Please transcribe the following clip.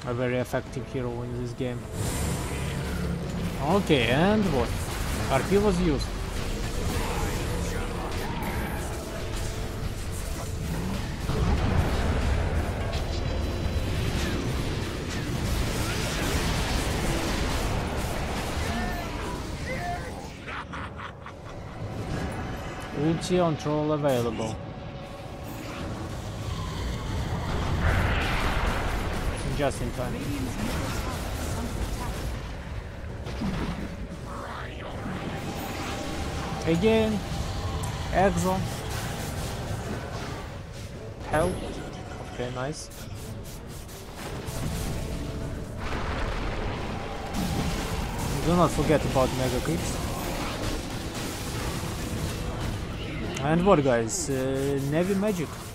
A very effective hero in this game. Okay, and what? RP was used. Ulti on troll available. Just in time. Again, Exo. Help. Okay, nice. Do not forget about Mega Creeps. And what, guys? Navy Magic.